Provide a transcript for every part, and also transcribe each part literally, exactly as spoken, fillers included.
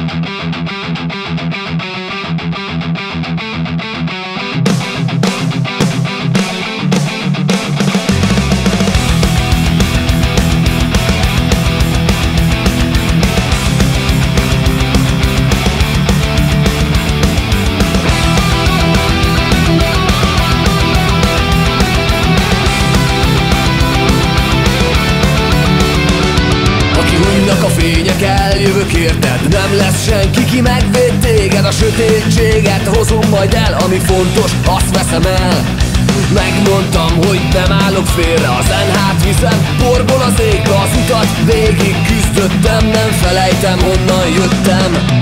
A fények, eljövök érted. Nem lesz senki, ki megvéd téged. A sötétséget hozom majd el, ami fontos, azt veszem el. Megmondtam, hogy nem állok félre, a zenhát viszem porból az égbe. Az utat végig küzdöttem, nem felejtem, honnan jöttem.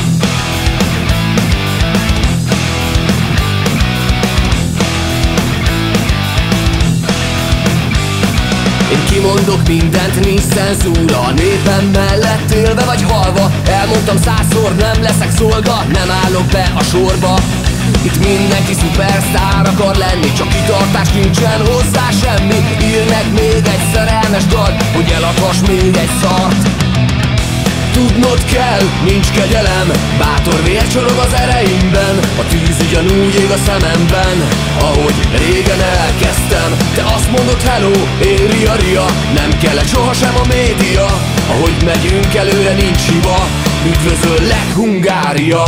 Én kimondok mindent, nincs cenzúra. A népem mellett élve vagy halva. Elmondtam százszor, nem leszek szolga, nem állok be a sorba. Itt mindenki szupersztár akar lenni, csak kitartás, nincsen hozzá semmi. Ír meg még egy szerelmes dalt, hogy eladhass még egy szart. Tudnod kell, nincs kegyelem, bátor vér csorog az ereimben. A tűz ugyanúgy ég a szememben, ahogy régen elkezdtem. Te azt mondod hello, én ria ria, nem kellett sohasem a média. Ahogy megyünk előre, nincs hiba, üdvözöllek Hungária.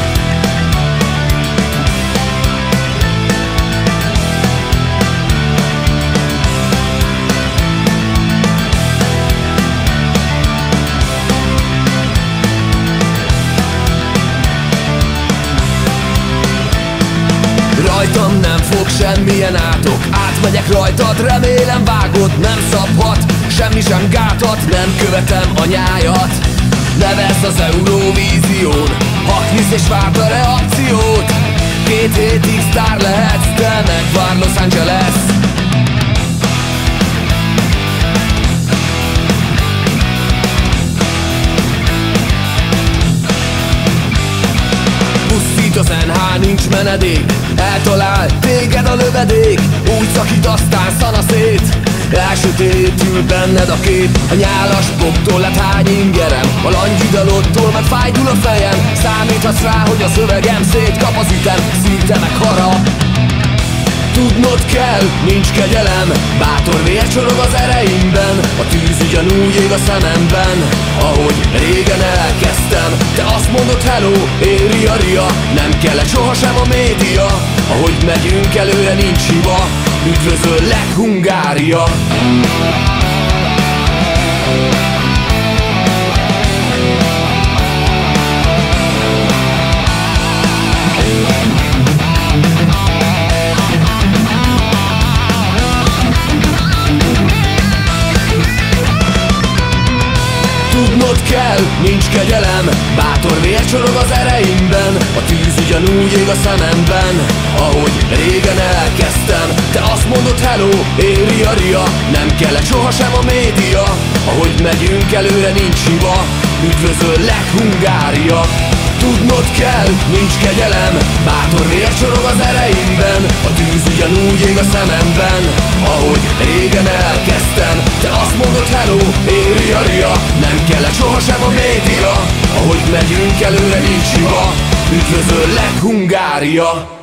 Rajtam nem fog semmilyen átok, átmegyek rajtad, remélem vágod. Nem szabhat, semmi sem gátat, nem követem a nyájat. Nevezd az Eurovízión, ha hisz és várd a reakciót. Két hétig sztár lehetsz, te megvár Los Angeles. Az en há, nincs menedék, eltalál téged a lövedék. Úgy szakít, aztán szana szét, elsötétül benned a kép. A nyálas poptól lett hány ingerem, a langyidalottól meg fájdul a fejem. Számíthatsz rá, hogy a szövegem szétkap az ütem, szinte meg harap. Tudnod kell, nincs kegyelem, bátor vér csorog az ereimben. A tűz ugyanúgy ég a szememben, ahogy régen elkezdtem. Te azt mondod hello, én ria ria, nem kellett sohasem a média. Ahogy megyünk előre, nincs hiba, üdvözöllek Hungária. Tudnod kell, nincs kegyelem, bátor vér csorog az ereimben. A tűz ugyanúgy ég a szememben, ahogy régen elkezdtem. Te azt mondod hello, én ria ria, nem kellett sohasem a média. Ahogy megyünk előre, nincs hiba, üdvözöllek Hungária. Tudnod kell, nincs kegyelem, bátor vér csorog az ereimben. A tűz ugyanúgy ég a szememben, ahogy régen elkezdtem. Te azt mondod hello, én ria ria, nem kellett sohasem a média. Ahogy megyünk előre, nincs hiba, üdvözöllek Hungária.